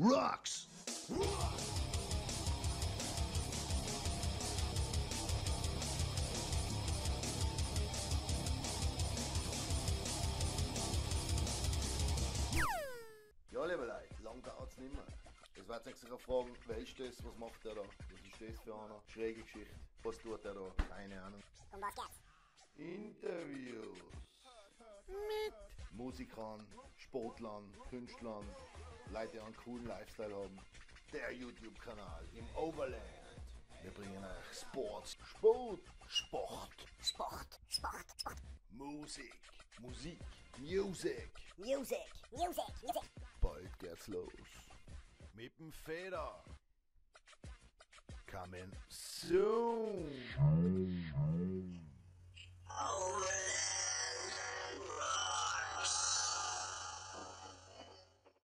rocks! Ja, liebe Leute, lang dauert es nicht mehr. Jetzt wird sich sicher fragen, wer ist das, was macht der da? Was ist das für einer? Schräge Geschichte. Was tut der da? Keine Ahnung. Um was geht's? Interviews. Mit Musikern, Sportlern, Künstlern, Leute, die einen coolen Lifestyle haben. Der YouTube-Kanal im Overland. Wir bringen euch Sport, Musik, Music. Bald geht's los. Mit dem Feder. Coming soon.